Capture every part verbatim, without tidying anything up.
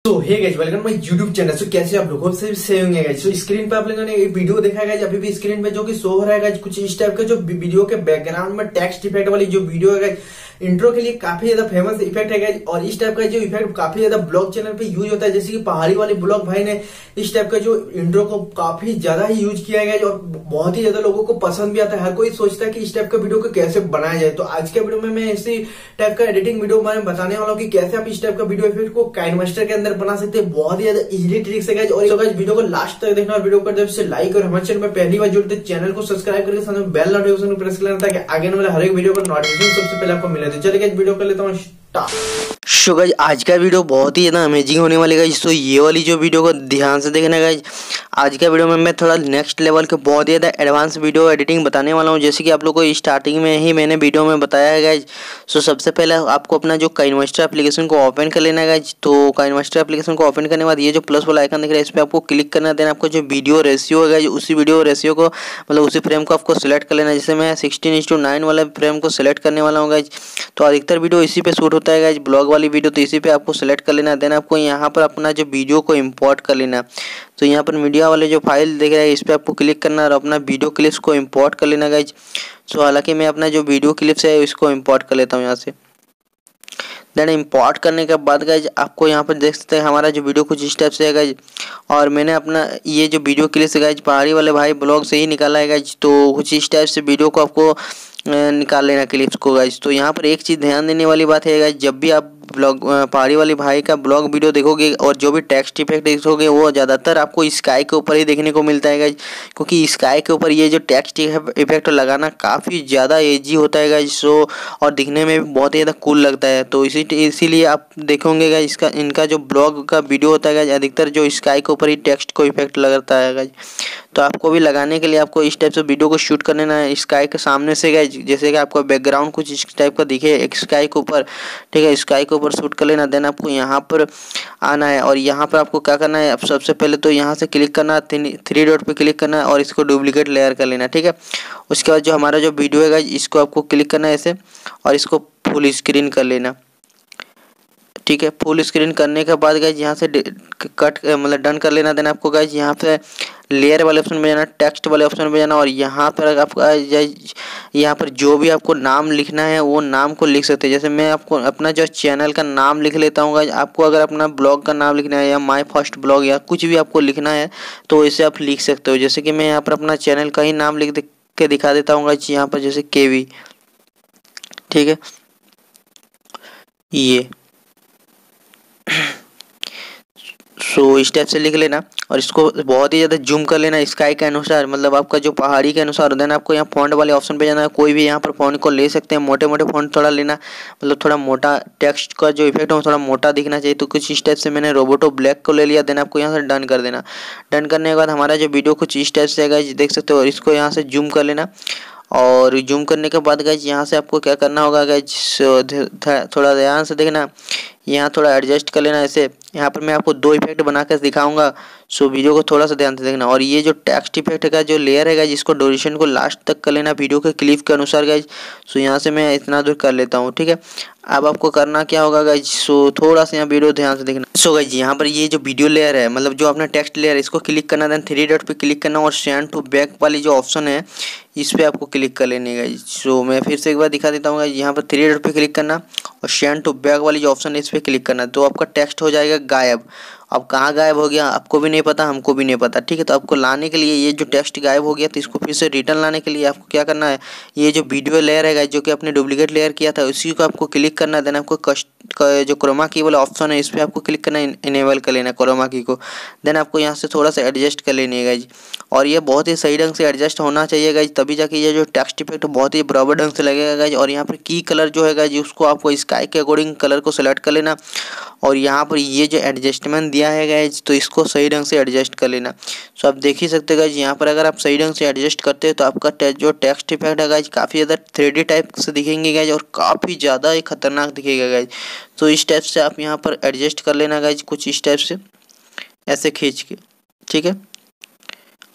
तो hey guys welcome my YouTube channel. So कैसे आप लोग सब सही होंगे गाइस। सो स्क्रीन पे आप लोगों ने एक वीडियो देखा है गाइस, अभी भी स्क्रीन पे जो कि शो हो रहा है गाइस, कुछ इस टाइप का जो वीडियो के बैकग्राउंड में टेक्स्ट इफेक्ट वाली जो वीडियो है गाइस, इंट्रो के लिए काफी ज्यादा फेमस इफेक्ट है गाइस। और इस टाइप का जो इफेक्ट काफी ज्यादा ब्लॉग चैनल पे यूज होता है, जैसे कि पहाड़ी वाले ब्लॉग भाई ने इस टाइप का जो इंट्रो को काफी ज्यादा ही यूज किया है और बहुत ही ज्यादा लोगों को पसंद भी आता है। हर कोई सोचता है कि इस टाइप का वीडियो को कैसे बनाया जाए। तो आज के वीडियो में मैं इसी टाइप का एडिटिंग वीडियो में बताने वाला हूँ कि कैसे आप इस टाइप का वीडियो इफेक्ट को काइनमास्टर के अंदर बना सकते हैं। बहुत ही ज्यादा इजी ट्रिक्स है गाइस। और गाइस वीडियो को लास्ट तक देखना और वीडियो को जब से लाइक और हमारे चैनल में पहली बार जुड़ते चैनल को सब्सक्राइब करके साथ में बेल नोटिफिकेशन को प्रेस कर लेना ताकि आगे वाले हर एक वीडियो का नोटिफिकेशन सबसे पहले आपको मिले। तो चलिए गाइस वीडियो कर लेता हूँ स्टार्ट। सो गाइस आज का वीडियो बहुत ही ज़्यादा अमेजिंग होने वाली गाइस। तो ये वाली जो वीडियो को ध्यान से देखना गाइस। आज का वीडियो में मैं थोड़ा नेक्स्ट लेवल के बहुत ही ज़्यादा एडवांस वीडियो एडिटिंग बताने वाला हूँ, जैसे कि आप लोगों को स्टार्टिंग में ही मैंने वीडियो में बताया है गाइस। सो सबसे पहले आपको अपना जो काइनमास्टर एप्लीकेशन को ओपन कर लेना है गाइस। तो काइनमास्टर एप्लीकेशन को ओपन करने के बाद ये जो प्लस वाला आइकन दिख रहा है इस पर आपको क्लिक करना देना। आपको जो वीडियो रेशियो है गाइस उसी वीडियो रेशियो को मतलब उसी फ्रेम को आपको सिलेक्ट कर लेना। जैसे मैं सिक्सटीन इज टू नाइन वाला फ्रेम को सिलेक्ट करने वाला हूँ गाइस। तो अधिकतर वीडियो इसी पे शूट होता है गाइस, ब्लॉग वाली वीडियो, तो इसी पे आपको सेलेक्ट कर लेना। देन आपको यहाँ पर अपना जो वीडियो को इंपोर्ट कर लेना। तो यहाँ पर मीडिया वाले जो फाइल देख रहे हैं इस पर आपको क्लिक करना और अपना वीडियो क्लिप्स को इंपोर्ट कर लेना गाइज। सो हालांकि मैं अपना जो वीडियो क्लिप्स है इसको इंपोर्ट कर लेता हूँ यहाँ से। देन इंपोर्ट करने के बाद गाइज आपको यहाँ पर देख सकते हैं हमारा जो वीडियो कुछ इस टाइप से है गाइज। और मैंने अपना ये जो वीडियो क्लिप्स है गाइज पहाड़ी वाले भाई ब्लॉग से ही निकाला है गाइज। तो कुछ इस टाइप से वीडियो को आपको निकाल लेना क्लिप्स को गाइज। तो यहाँ पर एक चीज़ ध्यान देने वाली बात है गाइज, जब भी आप ब्लॉग पहाड़ी वाली भाई का ब्लॉग वीडियो देखोगे और जो भी टेक्स्ट इफेक्ट देखोगे वो ज़्यादातर आपको स्काई के ऊपर ही देखने को मिलता है गाइज, क्योंकि स्काई के ऊपर ये जो टेक्स्ट इफेक्ट लगाना काफ़ी ज़्यादा ईजी होता है गाइज। सो और दिखने में भी बहुत ही ज़्यादा कूल लगता है। तो इसी इसीलिए आप देखोगे गाइज इसका इनका जो ब्लॉग का वीडियो होता है गाइज अधिकतर जो स्काई के ऊपर ही टेक्स्ट को इफेक्ट लगता है गाइज। तो आपको भी लगाने के लिए आपको इस टाइप से वीडियो को शूट कर लेना है स्काई के सामने से गाइज। जैसे कि आपका बैकग्राउंड कुछ इस टाइप का दिखे एक स्काई के ऊपर, ठीक है, स्काई के ऊपर शूट कर लेना। देन आपको यहाँ पर आना है और यहाँ पर आपको क्या करना है, अब सबसे पहले तो यहाँ से क्लिक करना, थ्री डॉट पे क्लिक करना है और इसको डुप्लीकेट लेयर कर लेना, ठीक है। उसके बाद जो हमारा जो वीडियो है गाइज इसको आपको क्लिक करना है ऐसे और इसको फुल स्क्रीन कर लेना, ठीक है। फुल स्क्रीन करने के बाद गाइज यहाँ से कट मतलब डन कर लेना। देना आपको गाइज यहाँ पे लेयर वाले ऑप्शन में जाना, टेक्स्ट वाले ऑप्शन में जाना और यहाँ पर आपका यहाँ पर जो भी आपको नाम लिखना है वो नाम को लिख सकते हैं। जैसे मैं आपको अपना जो चैनल का नाम लिख लेता हूँ गाइज। आपको अगर अपना ब्लॉग का नाम लिखना है या माय फर्स्ट ब्लॉग या कुछ भी आपको लिखना है तो इसे आप लिख सकते हो। जैसे कि मैं यहाँ पर अपना चैनल का ही नाम लिख के दिखा देता हूँ गाइज यहाँ पर, जैसे केवी, ठीक है, ये सो so, इस टाइप से लिख लेना और इसको बहुत ही ज़्यादा जूम कर लेना स्काई के अनुसार, मतलब आपका जो पहाड़ी के अनुसार। देन आपको यहाँ फॉन्ट वाले ऑप्शन पे जाना है, कोई भी यहाँ पर फॉन्ट को ले सकते हैं। मोटे मोटे फॉन्ट थोड़ा लेना, मतलब थोड़ा मोटा टेक्स्ट का जो इफेक्ट हो थोड़ा मोटा दिखना चाहिए। तो कुछ इस टाइप से मैंने रोबोटो ब्लैक को ले लिया। देन आपको यहाँ से डन कर देना। डन करने के बाद हमारा जो वीडियो कुछ इस टाइप से है देख सकते हो, और इसको यहाँ से जूम कर लेना। और जूम करने के बाद गाइज यहाँ से आपको क्या करना होगा गाइज, थोड़ा ध्यान से देखना, यहाँ थोड़ा एडजस्ट कर लेना ऐसे। यहाँ पर मैं आपको दो इफेक्ट बना कर दिखाऊंगा, सो वीडियो को थोड़ा सा ध्यान से देखना। और ये जो टेक्स्ट इफेक्ट का जो लेयर है गाइज इसको ड्यूरेशन को लास्ट तक कर लेना वीडियो के क्लिप के अनुसार गाइज। सो यहाँ से मैं इतना दूर कर लेता हूँ, ठीक है। अब आपको करना क्या होगा गाइज, सो थोड़ा सा यहाँ वीडियो ध्यान से देखना। सो गाइज यहाँ पर ये जो वीडियो लेयर है मतलब जो अपना टेक्स्ट लेयर है इसको क्लिक करना, देन थ्री डॉट पे क्लिक करना और सेंड टू बैक वाली जो ऑप्शन है इस पर आपको क्लिक कर लेने गाइज। सो मैं फिर से एक बार दिखा देता हूँ गाइज, यहाँ पर थ्री डॉट पे क्लिक करना और सेंड टू बैक वाली जो ऑप्शन है इस पर क्लिक करना। तो आपका टेक्स्ट हो जाएगा गायब। अब कहाँ गायब हो गया आपको भी नहीं पता, हमको भी नहीं पता, ठीक है। तो आपको लाने के लिए ये जो टेक्स्ट गायब हो गया तो इसको फिर से रिटर्न लाने के लिए आपको क्या करना है, ये जो वीडियो लेयर है जो कि आपने डुप्लीकेट लेयर किया था उसी को आपको क्लिक करना है। देन आपको कस्ट जो क्रोमा की वाला ऑप्शन है इस पर आपको क्लिक करना है, इनेबल कर लेना क्रोमा की को। देन आपको यहाँ से थोड़ा सा एडजस्ट कर लेनी है गाइज। और ये बहुत ही सही ढंग से एडजस्ट होना चाहिए गाइज, तभी जाके ये जो टेक्स्ट इफेक्ट बहुत ही बराबर ढंग से लगेगा गाइज। और यहाँ पर की कलर जो है गाइज उसको आपको स्काई के अकॉर्डिंग कलर को सिलेक्ट कर लेना। और यहाँ पर ये जो एडजस्टमेंट दिया है गाइज तो इसको सही ढंग से एडजस्ट कर लेना। सो आप देख ही सकते हैं गाइज यहाँ पर अगर आप सही ढंग से एडजस्ट करते हैं तो आपका जो टेक्स्ट इफेक्ट है गाइज काफ़ी ज़्यादा थ्री डी टाइप से दिखेंगे गाइज और काफ़ी ज़्यादा ही खतरनाक दिखेगा गाइज। तो इस टाइप से आप यहाँ पर एडजस्ट कर लेना गाइज, कुछ इस टाइप से ऐसे खींच के, ठीक है।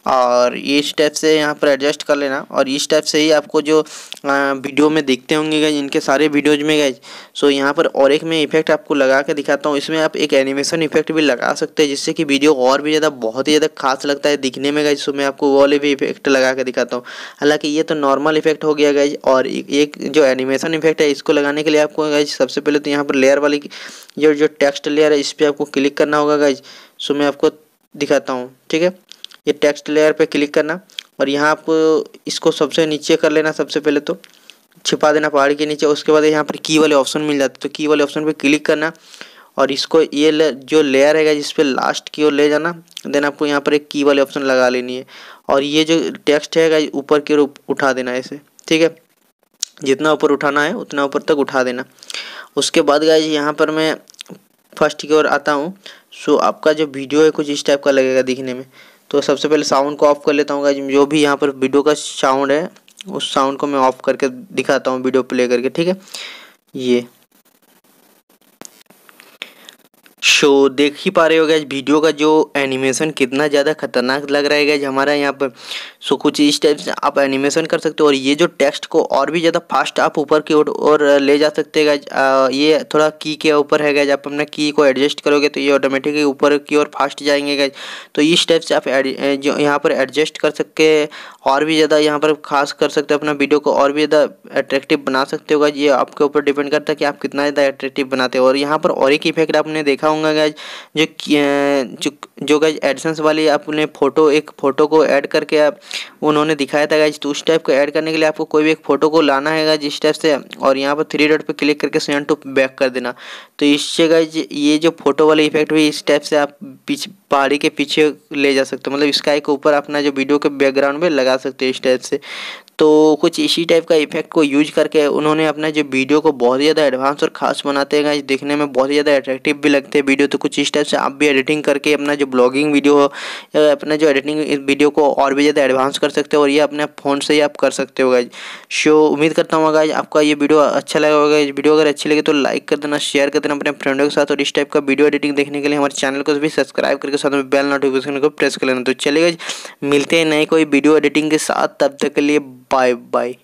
और ये इस टाइप से यहाँ पर एडजस्ट कर लेना। और इस टाइप से ही आपको जो वीडियो में देखते होंगे गाइज, इनके सारे वीडियोज में गाइज। सो यहाँ पर और एक मैं इफेक्ट आपको लगा के दिखाता हूँ। इसमें आप एक एनिमेशन इफेक्ट भी लगा सकते हैं जिससे कि वीडियो और भी ज़्यादा बहुत ही ज़्यादा खास लगता है दिखने में गाइज। सो मैं आपको वो वाले भी इफेक्ट लगा के दिखाता हूँ। हालांकि ये तो नॉर्मल इफेक्ट हो गया गाइज, और एक जो एनिमेशन इफेक्ट है इसको लगाने के लिए आपको गाइज सबसे पहले तो यहाँ पर लेयर वाली जो जो टेक्स्ट लेयर है इस पर आपको क्लिक करना होगा गाइज। सो मैं आपको दिखाता हूँ, ठीक है। ये टेक्स्ट लेयर पे क्लिक करना और यहाँ आपको इसको सबसे नीचे कर लेना। सबसे पहले तो छिपा देना पहाड़ी के नीचे। उसके बाद यहाँ पर की वाले ऑप्शन मिल जाते तो की वाले ऑप्शन पे क्लिक करना और इसको ये ले, जो लेयर है जिस पे लास्ट की ओर ले जाना। देन आपको यहाँ पर एक की वाले ऑप्शन लगा लेनी है और ये जो टेक्स्ट है ऊपर की ओर उठा देना है इसे, ठीक है। जितना ऊपर उठाना है उतना ऊपर तक उठा देना। उसके बाद गाइज यहाँ पर मैं फर्स्ट की ओर आता हूँ। सो आपका जो वीडियो है कुछ इस टाइप का लगेगा दिखने में। तो सबसे पहले साउंड को ऑफ कर लेता हूँ गाइज। जो भी यहाँ पर वीडियो का साउंड है उस साउंड को मैं ऑफ करके दिखाता हूँ वीडियो प्ले करके, ठीक है। ये शो देख ही पा रहे हो गाइज वीडियो का जो एनिमेशन कितना ज़्यादा खतरनाक लग रहा है गाइज हमारा यहाँ पर। सो कुछ इस टाइप से आप एनिमेशन कर सकते हो और ये जो टेक्स्ट को और भी ज़्यादा फास्ट आप ऊपर की ओर और ले जा सकते हैं गाइज। ये थोड़ा की के ऊपर है गाइज, आप अपना की को एडजस्ट करोगे तो ये ऑटोमेटिकली ऊपर की ओर फास्ट जाएंगे गाइज। तो इस टाइप से आप जो यहाँ पर एडजस्ट कर सकते और भी ज़्यादा यहाँ पर खास कर सकते हो अपना वीडियो को और भी ज़्यादा अट्रैक्टिव बना सकते हो गाइज। ये आपके ऊपर डिपेंड करता है कि आप कितना ज़्यादा अट्रैक्टिव बनाते हो। और यहाँ पर और एक इफेक्ट आपने देखा होगा गाइज, जो जो जो गाइज एडसेंस वाली आपने फोटो एक फ़ोटो को ऐड करके आप उन्होंने दिखाया था गाइज। तो उस टाइप को ऐड करने के लिए आपको कोई भी एक फ़ोटो को लाना है गाइज इस टाइप से और यहाँ पर थ्री डॉट पे क्लिक करके सेंड टू बैक कर देना। तो इससे गाइज ये जो फोटो वाला इफेक्ट भी इस टाइप से आप पीछे पहाड़ी के पीछे ले जा सकते हो, मतलब स्काई के ऊपर अपना जो वीडियो के बैकग्राउंड में लगा सकते हो इस टाइप से। तो कुछ इसी टाइप का इफेक्ट को यूज करके उन्होंने अपना जो वीडियो को बहुत ही ज़्यादा एडवांस और खास बनाते हैं गाइस, देखने में बहुत ही ज़्यादा अट्रैक्टिव भी लगते हैं वीडियो। तो कुछ इस टाइप से आप भी एडिटिंग करके अपना जो ब्लॉगिंग वीडियो हो अपना जो एडिटिंग वीडियो को और भी ज़्यादा एडवांस कर सकते हो और ये अपने फ़ोन से ही आप कर सकते हो गाइज। शो उम्मीद करता हूँ गाइज आपका ये वीडियो अच्छा लगा होगा। इस वीडियो अगर अच्छी लगे तो लाइक कर देना, शेयर कर देना अपने फ्रेंडों के साथ और इस टाइप का वीडियो एडिटिंग देखने के लिए हमारे चैनल को भी सब्सक्राइब करके साथ में बेल नोटिफिकेशन को प्रेस कर लेना। तो चलिए गाइज मिलते हैं नए कोई वीडियो एडिटिंग के साथ, तब तक के लिए बाय बाय।